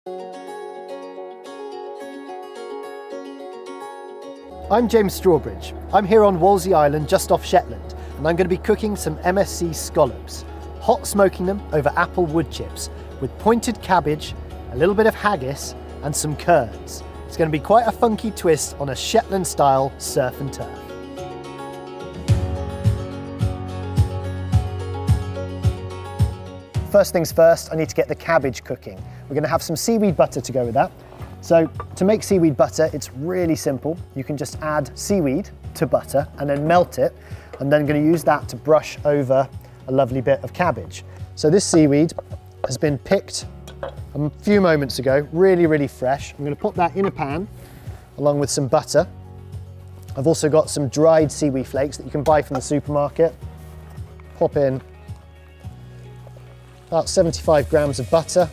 I'm James Strawbridge. I'm here on Whalsay Island just off Shetland, and I'm going to be cooking some MSC scallops, hot smoking them over apple wood chips with pointed cabbage, a little bit of haggis and some curds. It's going to be quite a funky twist on a Shetland style surf and turf. First things first, I need to get the cabbage cooking. We're going to have some seaweed butter to go with that. So to make seaweed butter, it's really simple. You can just add seaweed to butter and then melt it. And then I'm going to use that to brush over a lovely bit of cabbage. So this seaweed has been picked a few moments ago, really, really fresh. I'm going to put that in a pan along with some butter. I've also got some dried seaweed flakes that you can buy from the supermarket. Pop in about 75 grams of butter.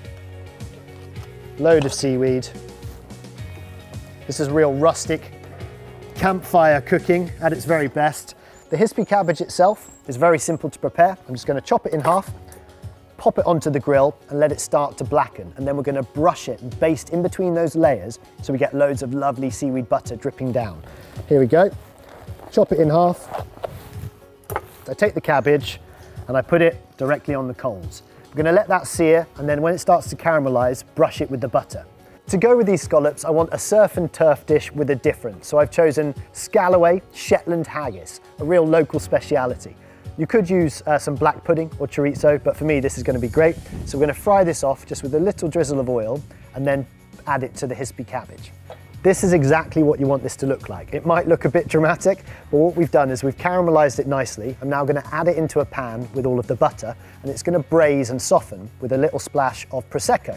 Load of seaweed. This is real rustic campfire cooking at its very best. The hispy cabbage itself is very simple to prepare. I'm just going to chop it in half, pop it onto the grill and let it start to blacken, and then we're going to brush it and baste in between those layers so we get loads of lovely seaweed butter dripping down. Here we go. Chop it in half. I take the cabbage and I put it directly on the coals. We're going to let that sear, and then when it starts to caramelise, brush it with the butter. To go with these scallops, I want a surf and turf dish with a difference. So I've chosen Scalloway Shetland haggis, a real local speciality. You could use some black pudding or chorizo, but for me this is going to be great. So we're going to fry this off just with a little drizzle of oil and then add it to the hispy cabbage. This is exactly what you want this to look like. It might look a bit dramatic, but what we've done is we've caramelized it nicely. I'm now going to add it into a pan with all of the butter, and it's going to braise and soften with a little splash of Prosecco.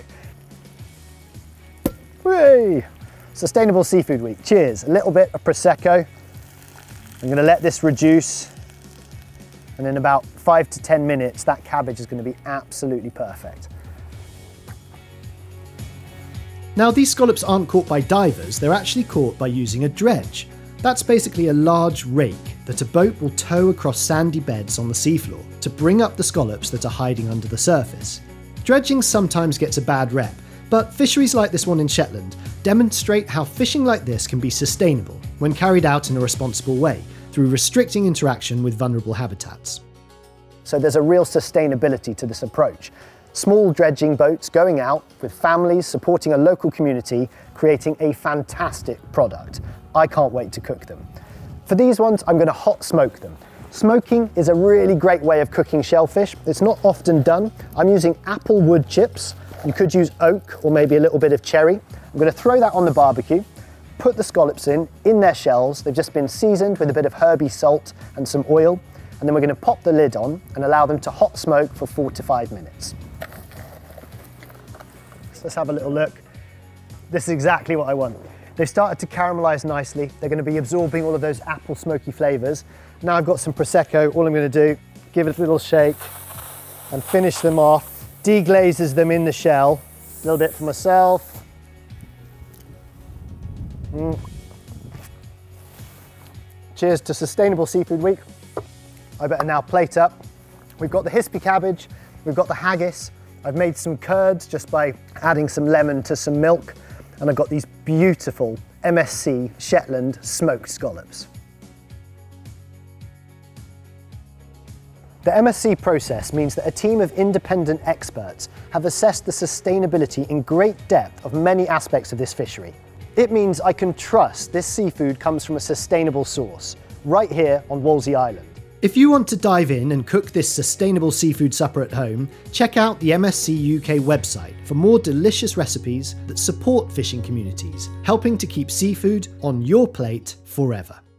Hooray! Sustainable Seafood Week. Cheers. A little bit of Prosecco. I'm going to let this reduce, and in about 5 to 10 minutes, that cabbage is going to be absolutely perfect. Now, these scallops aren't caught by divers, they're actually caught by using a dredge. That's basically a large rake that a boat will tow across sandy beds on the seafloor to bring up the scallops that are hiding under the surface. Dredging sometimes gets a bad rep, but fisheries like this one in Shetland demonstrate how fishing like this can be sustainable when carried out in a responsible way through restricting interaction with vulnerable habitats. So there's a real sustainability to this approach. Small dredging boats going out with families supporting a local community, creating a fantastic product. I can't wait to cook them. For these ones, I'm going to hot smoke them. Smoking is a really great way of cooking shellfish. It's not often done. I'm using apple wood chips. You could use oak or maybe a little bit of cherry. I'm going to throw that on the barbecue, put the scallops in their shells. They've just been seasoned with a bit of herby salt and some oil. And then we're going to pop the lid on and allow them to hot smoke for 4 to 5 minutes. Let's have a little look. This is exactly what I want. They've started to caramelise nicely. They're going to be absorbing all of those apple smoky flavours. Now I've got some Prosecco. All I'm going to do, give it a little shake and finish them off. Deglazes them in the shell. A little bit for myself. Cheers to Sustainable Seafood Week. I better now plate up. We've got the hispy cabbage. We've got the haggis. I've made some curds just by adding some lemon to some milk, and I've got these beautiful MSC Shetland smoked scallops. The MSC process means that a team of independent experts have assessed the sustainability in great depth of many aspects of this fishery. It means I can trust this seafood comes from a sustainable source, right here on Whalsay Island. If you want to dive in and cook this sustainable seafood supper at home, check out the MSC UK website for more delicious recipes that support fishing communities, helping to keep seafood on your plate forever.